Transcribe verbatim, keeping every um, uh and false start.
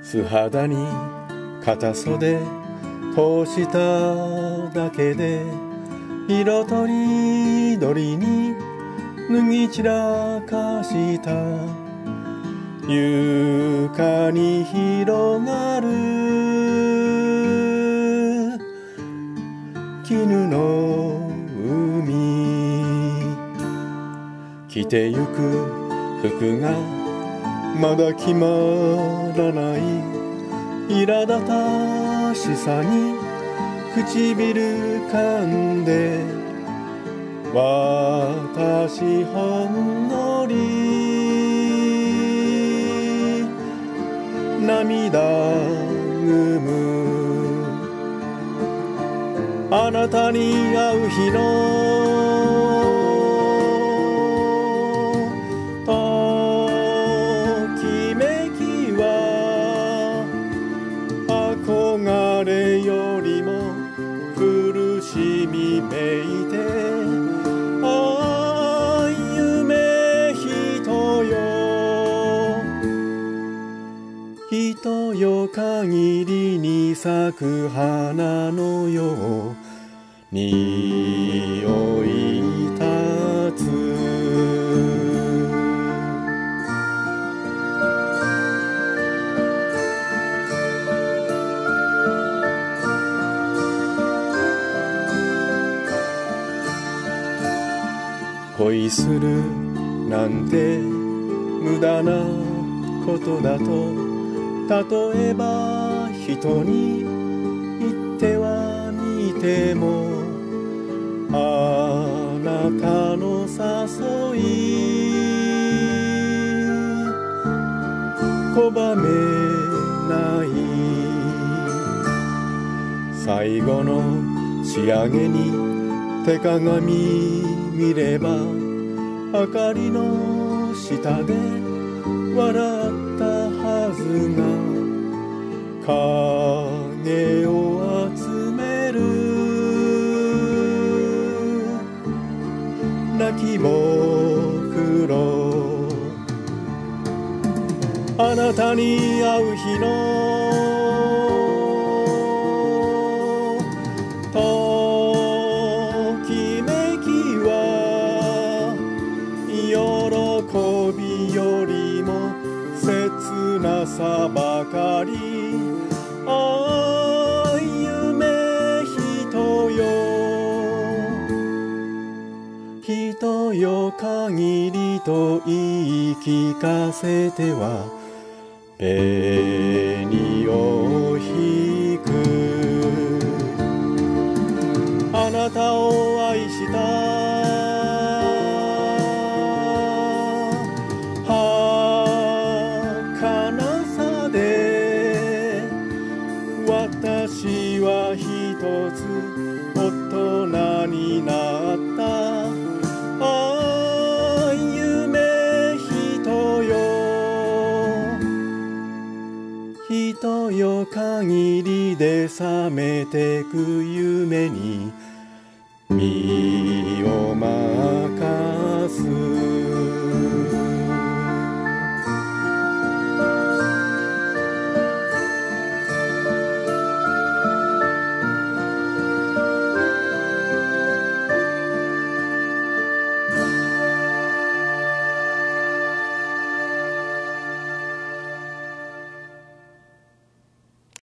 素肌に片袖通しただけで色とりどりに脱ぎ散らかした床に広がる絹の海、着てゆく服がまだ決まらない苛立たしさに唇噛んで私ほんのり涙ぐむあなたに会う日のときめきは憧れよりも苦しみめいてああ夢人よ人よ限りに咲く花のよう匂い立つ恋するなんて無駄なことだと例えば人に言ってはみてもあなたの誘い拒めない最後の仕上げに手鏡見れば明かりの下で笑ったはずが影を集める泣きぼくろあなたに会う日のときめきは喜びよりも切なさばかりああ夢人よ人よ限りと言い聞かせては紅を引くあなたを愛した儚さで私は一つ大人になったああ夢人よ人よ限りで覚めてく夢に身を任す